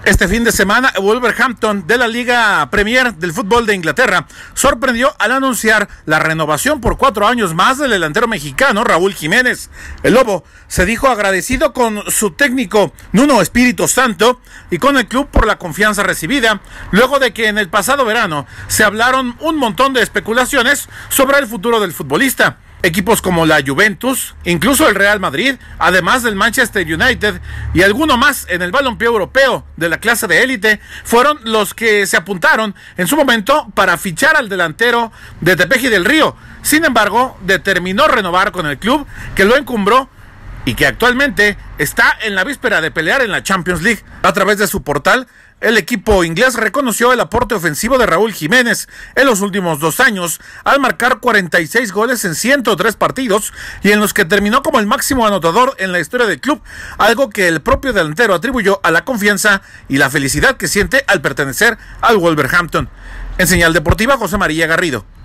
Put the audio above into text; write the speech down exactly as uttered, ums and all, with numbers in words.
Este fin de semana, Wolverhampton de la Liga Premier del fútbol de Inglaterra sorprendió al anunciar la renovación por cuatro años más del delantero mexicano Raúl Jiménez. El Lobo se dijo agradecido con su técnico Nuno Espíritu Santo y con el club por la confianza recibida, luego de que en el pasado verano se hablaron un montón de especulaciones sobre el futuro del futbolista. Equipos como la Juventus, incluso el Real Madrid, además del Manchester United y alguno más en el balompié europeo de la clase de élite, fueron los que se apuntaron en su momento para fichar al delantero de Tepeji del Río. Sin embargo, determinó renovar con el club que lo encumbró y que actualmente está en la víspera de pelear en la Champions League. A través de su portal, el equipo inglés reconoció el aporte ofensivo de Raúl Jiménez en los últimos dos años, al marcar cuarenta y seis goles en ciento tres partidos y en los que terminó como el máximo anotador en la historia del club, algo que el propio delantero atribuyó a la confianza y la felicidad que siente al pertenecer al Wolverhampton. En Señal Deportiva, José María Garrido.